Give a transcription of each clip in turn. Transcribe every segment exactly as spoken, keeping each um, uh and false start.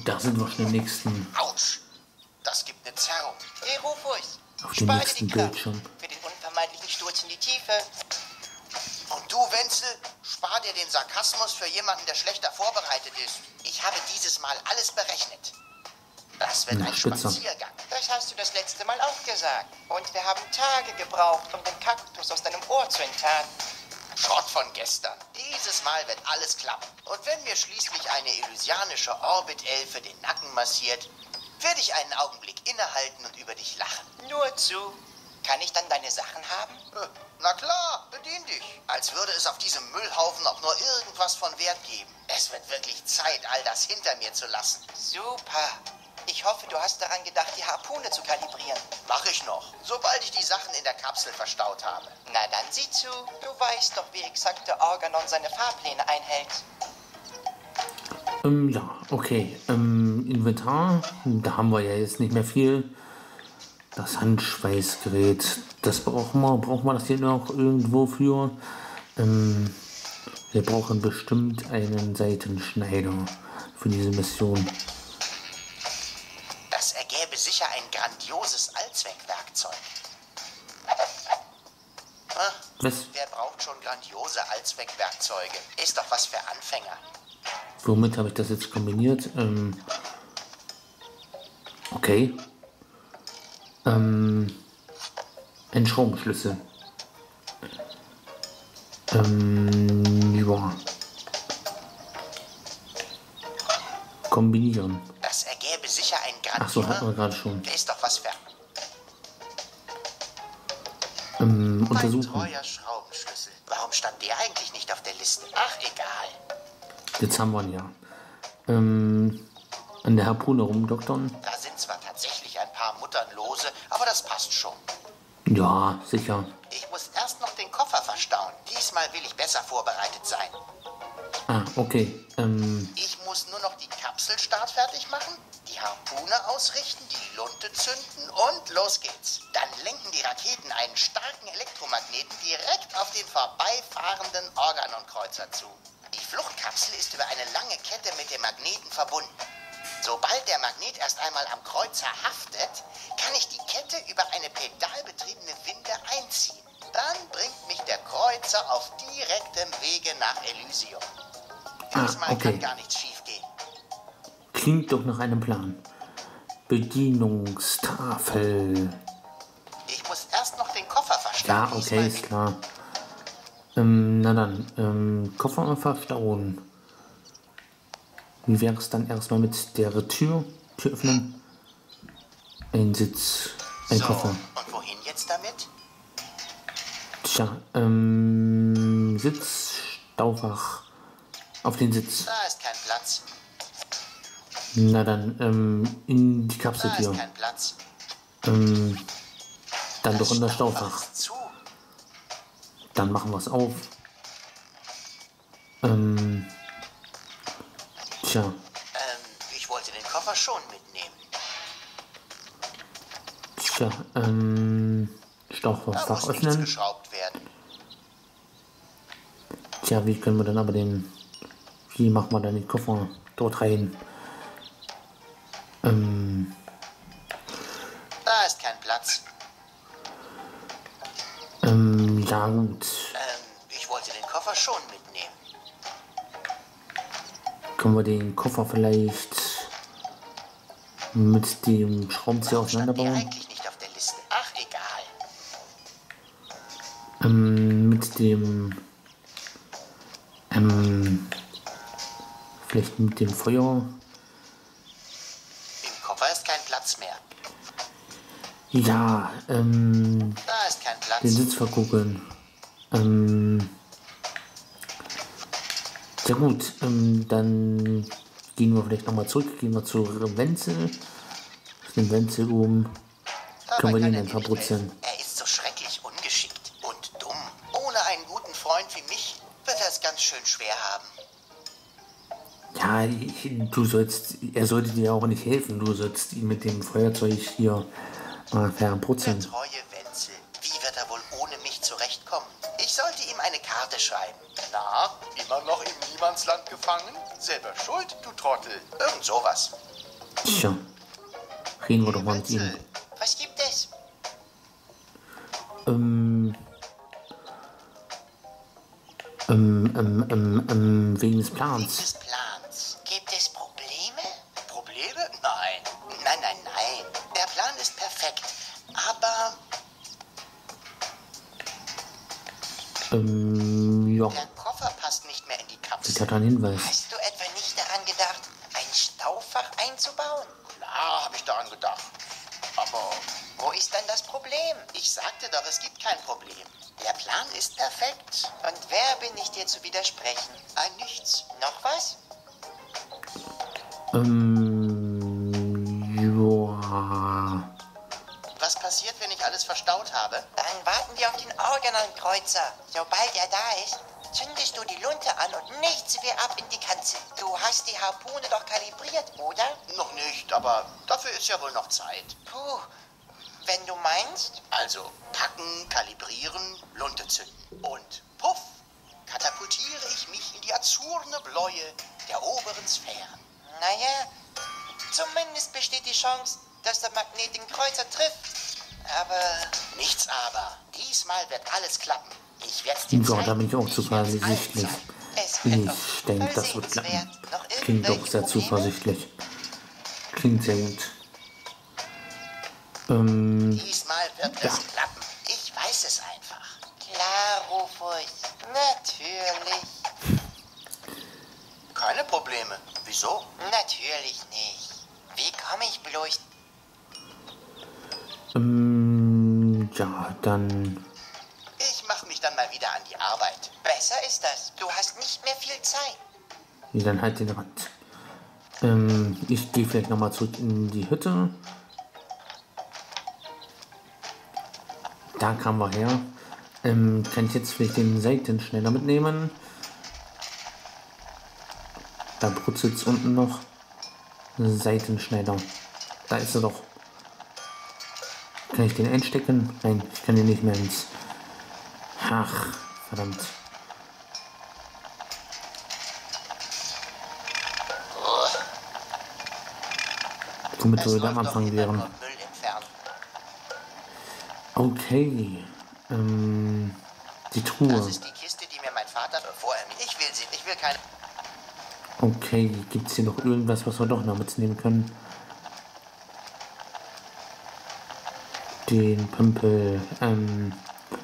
Da sind wir schon im nächsten. Autsch! Das gibt eine Zerrung. Hey, Rufus, Auf dem spare nächsten die Kraft Bildschirm. für den unvermeidlichen Sturz in die Tiefe. Und du, Wenzel, spar dir den Sarkasmus für jemanden, der schlechter vorbereitet ist. Ich habe dieses Mal alles berechnet. Das wird Na, ein spitze. Spaziergang. Das hast du das letzte Mal auch gesagt. Und wir haben Tage gebraucht, um den Kaktus aus deinem Ohr zu entfernen. Schrott von gestern. Dieses Mal wird alles klappen. Und wenn mir schließlich eine elysianische Orbit-Elfe den Nacken massiert, werde ich einen Augenblick innehalten und über dich lachen. Nur zu. Kann ich dann deine Sachen haben? Äh, Na klar, bedien dich. Als würde es auf diesem Müllhaufen auch nur irgendwas von Wert geben. Es wird wirklich Zeit, all das hinter mir zu lassen. Super. Ich hoffe, du hast daran gedacht, die Harpune zu kalibrieren. Mach ich noch, sobald ich die Sachen in der Kapsel verstaut habe. Na dann sieh zu. Du weißt doch, wie exakt der Organon seine Fahrpläne einhält. Ähm, ja, okay. Ähm, Inventar, da haben wir ja jetzt nicht mehr viel. Das Handschweißgerät, das brauchen wir. Brauchen wir das hier noch irgendwo für? Ähm, wir brauchen bestimmt einen Seitenschneider für diese Mission. Das ergäbe sicher ein grandioses Allzweckwerkzeug. Ah, Was? wer braucht schon grandiose Allzweckwerkzeuge? Ist doch was für Anfänger. Womit habe ich das jetzt kombiniert? Ähm, okay. Ähm, ein Schraubenschlüssel. Ähm, ja. Kombinieren. Das ergäbe sicher ein Ach so, hatten wir grandioses... gerade schon. Ist doch was für Ähm, ein untersuchen. treuer Schraubenschlüssel. Warum stand der eigentlich nicht auf der Liste? Ach, egal. Jetzt haben wir ihn ja. Ähm, an der Harpune rumdoktern. Da sind zwar tatsächlich ein paar Muttern lose, aber das passt schon. Ja, sicher. Ich muss erst noch den Koffer verstauen. Diesmal will ich besser vorbereitet sein. Ah, okay. Ähm, Ich muss nur noch die Kapselstart fertig machen, die Harpune ausrichten, die Lunte zünden und los geht's. Dann lenken die Raketen einen starken Elektromagneten direkt auf den vorbeifahrenden Organon-Kreuzer zu. Die Fluchtkapsel ist über eine lange Kette mit dem Magneten verbunden. Sobald der Magnet erst einmal am Kreuzer haftet, kann ich die Kette über eine pedalbetriebene Winde einziehen. Dann bringt mich der Kreuzer auf direktem Wege nach Elysium. Ah, Diesmal okay. kann gar nichts schiefgehen. Klingt doch nach einem Plan. Bedienungstafel. Ich muss erst noch den Koffer Ja, verstauen. okay, Diesmal ist klar. Ähm, na dann, ähm, Koffer verstauen. Wie wäre es dann erstmal mit der Tür? Tür öffnen. Ein Sitz, ein So, Koffer. und wohin jetzt damit? Tja, ähm, Sitz, Staufach. Auf den Sitz. Da ist kein Platz. Na dann, ähm, in die Da Kapseltür. ist kein Platz. Ähm, dann Das doch in das Staufach Staufach. ist zu. Dann machen wir es auf. Ähm, tja, Ähm, ich wollte den Koffer schon mitnehmen. tja, ähm, Da Staufach muss nichts öffnen. geschraubt werden. Tja, wie können wir dann aber den, wie machen wir dann den Koffer dort rein? Ähm, Da ist kein Platz. ähm, ja gut. Ähm, ich wollte den Koffer schon mitnehmen. Können wir den Koffer vielleicht mit dem Schraubenzieher Warum stand der auseinanderbauen? eigentlich nicht auf der Liste? Ach, egal. Ähm, mit dem, ähm, vielleicht mit dem Feuer. Im Koffer ist kein Platz mehr. Ja, ähm, Da ist kein Platz. den Sitz verkugeln. Ähm, sehr gut, ähm, dann gehen wir vielleicht nochmal zurück, gehen wir zu Wenzel. Auf dem Wenzel oben Dabei können wir kann den er dann mir nicht verbrutzeln. helfen. Er ist so schrecklich ungeschickt und dumm. Ohne einen guten Freund wie mich wird er es ganz schön schwer haben. Ja, ich, du sollst, er sollte dir auch nicht helfen. Du sollst ihn mit dem Feuerzeug hier mal Der verbrutzeln. treue Wenzel. Wie wird er wohl ohne mich zurechtkommen? Ich sollte ihm eine Karte schreiben. Na, immer noch im Niemandsland gefangen? Selber schuld, du Trottel. Irgend sowas. Tja, reden wir doch mal mit ihm. Was gibt es? Ähm, ähm, ähm, ähm, ähm, wegen des Wegen Plans. des Plans. Gibt es Probleme? Probleme? Nein. Nein, nein, nein. Der Plan ist perfekt. Aber Ähm, ja, der Koffer passt nicht mehr in die ich Kapsel. hatte einen Hinweis. Hast du etwa nicht daran gedacht, ein Staufach einzubauen? Klar, habe ich daran gedacht. Aber Wo ist dann das Problem? ich sagte doch, es gibt kein Problem. Der Plan ist perfekt. Und wer bin ich dir zu widersprechen? Ein Nichts. Noch was? Ähm, ja. Was passiert, wenn ich alles verstaut habe? Dann warten wir auf den Organon-Kreuzer. Sobald er da ist, zündest du die Lunte an und nichts wie ab in die Kanzel. Du hast die Harpune doch kalibriert, oder? Noch nicht, aber dafür ist ja wohl noch Zeit. Puh, wenn du meinst. Also packen, kalibrieren, Lunte zünden. Und puff, katapultiere ich mich in die azurne Bläue der oberen Sphären. Naja, zumindest besteht die Chance, dass der Magnet den Kreuzer trifft. Aber Nichts aber. Diesmal wird alles klappen. Ich werde es dir Ja, zeigen. da bin ich auch Ich werd's allen zuversichtlich. zeigen. es wird doch Ich denke, voll das wird sehenswert. klappen. Noch Klingt doch irgendwelche sehr Probleme? zuversichtlich. Klingt sehr gut. Ähm, Diesmal wird Ja. es klappen. Ich weiß es einfach. Klar, Rufus. Natürlich. Keine Probleme. Wieso? Natürlich nicht. Wie komme ich bloß? ähm, ja, dann. Ich mache mich dann mal wieder an die Arbeit. Besser ist das. Du hast nicht mehr viel Zeit. Nee, dann halt den Rand. Ähm, ich gehe vielleicht nochmal zurück in die Hütte. Da kamen wir her. Ähm, kann ich jetzt vielleicht den Seitenschneider mitnehmen? Da brutzelt es unten noch. Seitenschneider. Da ist er doch. Kann ich den einstecken? Nein, ich kann den nicht mehr ins. Ach, verdammt. Womit Es wir wieder läuft am doch Anfang immer wären. nur Müll entfernen. Okay. Ähm, die Das Truhe. ist die Kiste, die mir mein Vater bevor er mich. Ich will sie. Ich will keine. Okay, gibt es hier noch irgendwas, was wir doch noch mitnehmen können? Den Pömpel, ähm,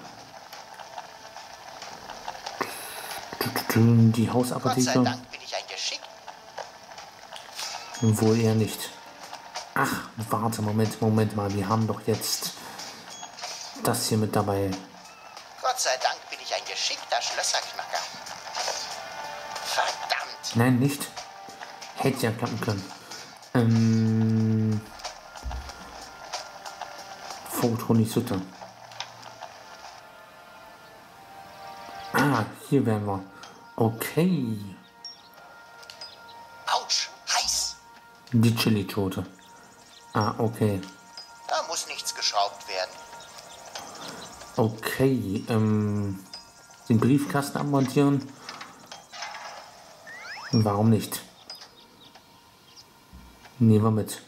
die Gott sei Hausapotheke? Dank bin ich ein Geschick. Wohl eher nicht. Ach, warte, Moment, Moment mal, wir haben doch jetzt das hier mit dabei. Gott sei Dank bin ich ein geschickter Schlösserknacker. Verdammt. Nein, nicht. Hätte ja klappen können. Ähm, Photonisütte. Ah, hier wären wir. Okay. Autsch. Heiß. Die Chili-Schote. Ah, okay. Da muss nichts geschraubt werden. Okay, ähm, den Briefkasten abmontieren. Warum nicht? Nehmen wir mit.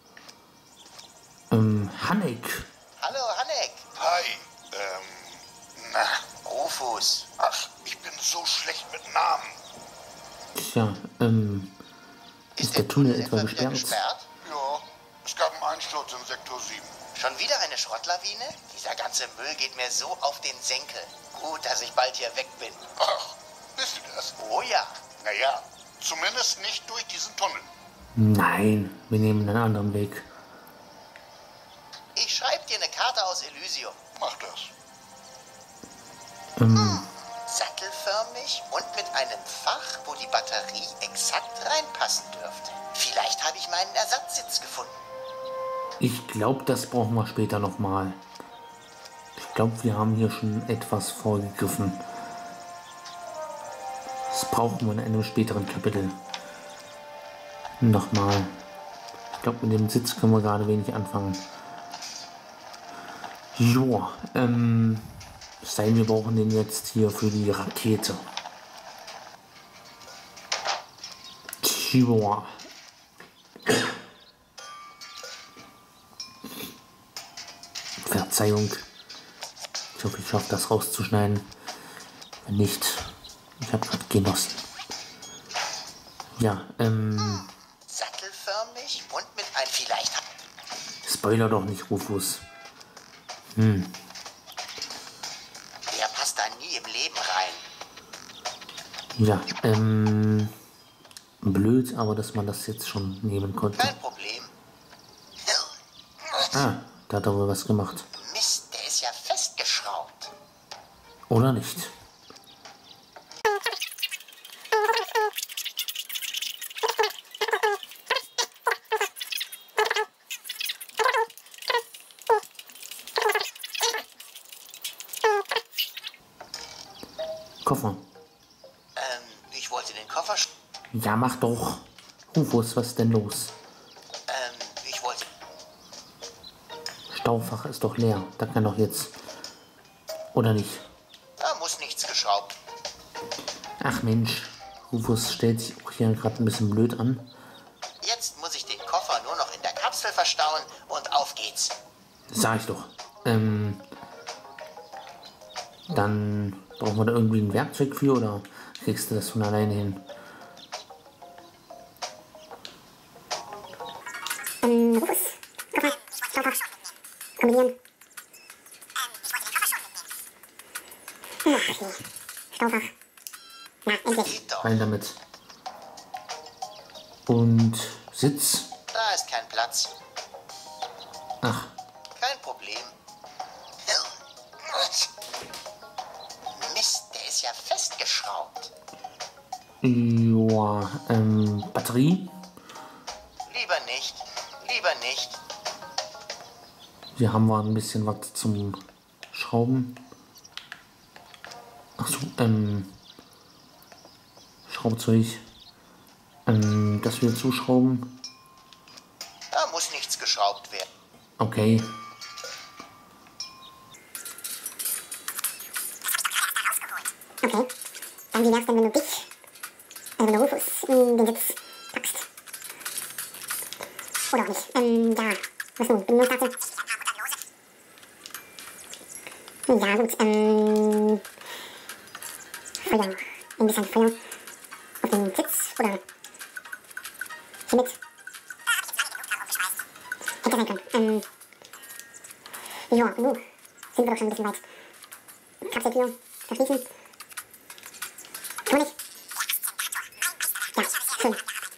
Ähm, Hannek. Hallo, Hannek. Hi, ähm, na, Rufus. ach, ich bin so schlecht mit Namen. Tja, ähm, ist der Tunnel etwa wieder gesperrt? gesperrt? Ja, es gab einen Einsturz in Sektor sieben. Schon wieder eine Schrottlawine? Dieser ganze Müll geht mir so auf den Senkel. Gut, dass ich bald hier weg bin. Ach, wisst ihr das? Oh ja. Naja, zumindest nicht durch diesen Tunnel. Nein, wir nehmen einen anderen Weg. Ich schreibe dir eine Karte aus Elysium. Mach das. Ähm, Sattelförmig und mit einem Fach, wo die Batterie exakt reinpassen dürfte. Vielleicht habe ich meinen Ersatzsitz gefunden. ich glaube, das brauchen wir später nochmal. Ich glaube, wir haben hier schon etwas vorgegriffen. Das brauchen wir in einem späteren Kapitel. Nochmal. Ich glaube, mit dem Sitz können wir gerade wenig anfangen. Joa, ähm, es sei denn, wir brauchen den jetzt hier für die Rakete. Joa. Verzeihung. Ich hoffe, ich schaffe das rauszuschneiden. Wenn nicht, ich habe gerade genossen. Ja, ähm... Sattelförmig und mit ein vielleicht... Spoiler doch nicht, Rufus. Hm. Der passt da nie im Leben rein. Ja, ähm... blöd, aber dass man das jetzt schon nehmen konnte. Kein Problem. Ah, da hat er wohl was gemacht. Mist, der ist ja festgeschraubt. Oder nicht? Koffer. Ähm, ich wollte den Koffer... sch- Ja, mach doch. Rufus, was ist denn los? Ähm, ich wollte... Staufach ist doch leer. Da kann doch jetzt... Oder nicht? Da muss nichts geschraubt. Ach Mensch. Rufus stellt sich auch hier gerade ein bisschen blöd an. Jetzt muss ich den Koffer nur noch in der Kapsel verstauen und auf geht's. Sag ich doch. Ähm... Dann brauchen wir da irgendwie ein Werkzeug für oder kriegst du das von alleine hin? Ähm, Rufus, Koffer, Staufach, kombinieren. Ach, okay. Staufach. Na, endlich. Geht doch. Rein damit. Und Sitz. Da ist kein Platz. Ach, Kein Problem. Mist, der ist ja festgeschraubt. ja, ähm, Batterie. Lieber nicht. Lieber nicht. Hier haben wir ein bisschen was zum Schrauben. Ach so, ähm, Schraubzeug. Ähm, das wieder zuschrauben. Da muss nichts geschraubt werden. Okay. Okay. Dann wie wär's denn, wenn du dich, also wenn du Rufus, in den Sitz packst? Oder auch nicht. Ähm, ja. Was nun? Bedienungskarte? Ja, gut. Ähm, Feuer. Ein bisschen Feuer. Auf den Sitz? Oder hiermit? Hätte sein können. Ähm, ja, nu. Sind wir doch schon ein bisschen weit. Kapseltür verschließen. Kann man nicht? Ja, schön.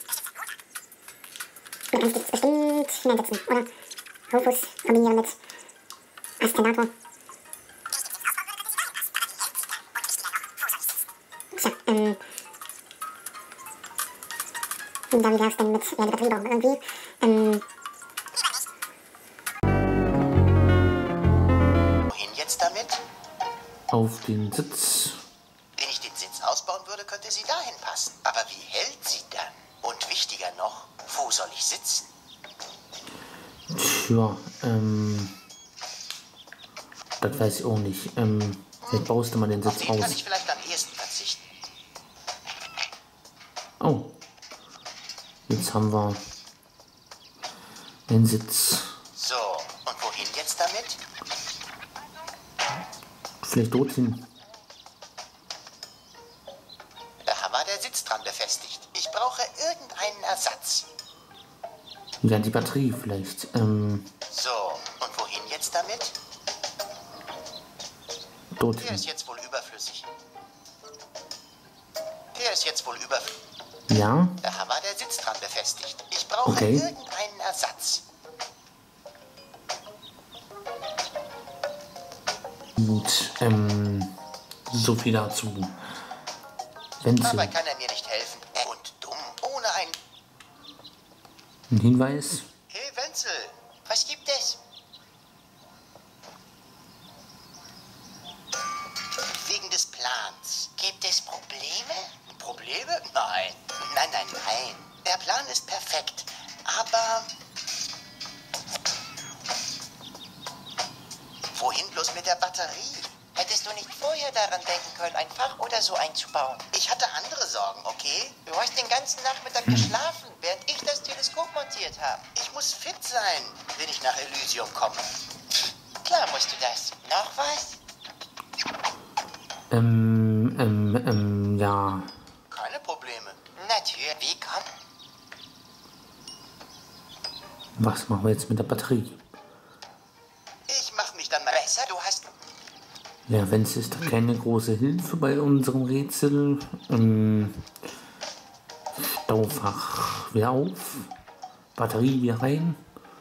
Man kann es bestimmt hineinsetzen, oder? Rufus kombinieren mit Aszendator. Tja, ähm... Da wie wär's denn mit... Ja, die Batterie brauchen wir irgendwie. Ähm... Wohin jetzt damit? Auf den Sitz. Wenn ich den Sitz ausbauen würde, könnte sie dahin passen. Aber wie hält sie dann? Und wichtiger noch, wo soll ich sitzen? Tja, ähm, das weiß ich auch nicht. Ähm, vielleicht baust du mal den Auf Sitz den kann aus. ich vielleicht am ehesten verzichten. Oh. Jetzt haben wir den Sitz. So, und wohin jetzt damit? Vielleicht dorthin. Da war der Sitz dran befestigt. Ich brauche irgendeinen Ersatz. Ja, die Batterie vielleicht. Ähm, So, und wohin jetzt damit? Der dorthin. ist jetzt wohl überflüssig. Der ist jetzt wohl überflüssig. Ja, Da war der Sitz dran befestigt. Ich brauche Okay. irgendeinen Ersatz. gut. Ähm, so viel dazu. Dabei Wenzel. kann er mir nicht helfen. Und dumm, ohne ein... Ein Hinweis. Hey Wenzel, was gibt es? Wegen des Plans. Gibt es Probleme? Probleme? Nein. Nein, nein, nein. Der Plan ist perfekt. Aber... Wohin bloß mit der Batterie? Hättest du nicht vorher daran denken können, ein Fach oder so einzubauen? Ich hatte andere Sorgen, okay? Du hast den ganzen Nachmittag geschlafen, während ich das Teleskop montiert habe. Ich muss fit sein, wenn ich nach Elysium komme. Klar musst du das. Noch was? Ähm, ähm, ähm, ja. Keine Probleme. Natürlich. Wie komm? Was machen wir jetzt mit der Batterie? Ich mach mich dann mal Besser, du hast... Ja, wenn es ist keine große Hilfe bei unserem Rätsel. Ähm, Staufach wieder auf. Batterie wieder rein.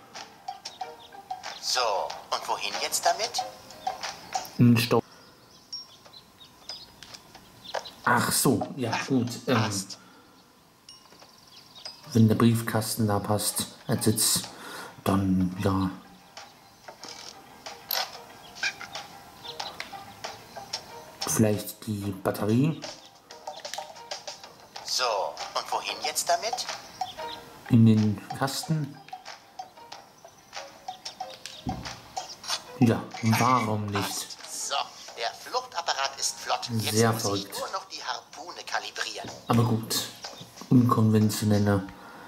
So, und wohin jetzt damit? In Stau. Ach so, ja gut. Ähm, wenn der Briefkasten da passt als Sitz, dann ja. Vielleicht die Batterie So, und wohin jetzt damit? in den Kasten. Ja, warum nicht? So, der Fluchtapparat ist flott. Jetzt Sehr muss verrückt. ich nur noch die Harpune kalibrieren. Aber gut, unkonventionelle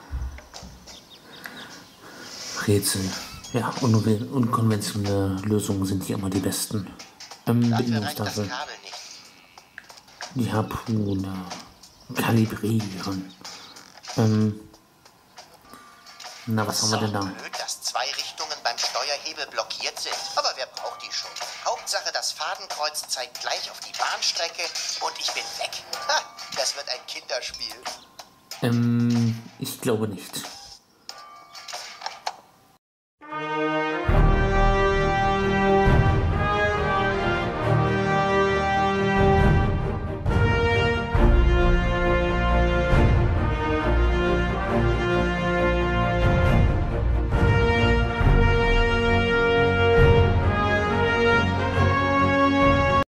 Rätsel. Ja, un unkonventionelle Lösungen sind hier immer die besten. Ähm, Dafür reicht das Bedienungstafel. Kabel nicht. Die Harpune kalibrieren. Ähm, na, was haben wir denn da? Blöd, dass zwei Richtungen beim Steuerhebel blockiert sind. Aber wer braucht die schon? Hauptsache, das Fadenkreuz zeigt gleich auf die Bahnstrecke und ich bin weg. Ha, das wird ein Kinderspiel. Ähm, ich glaube nicht.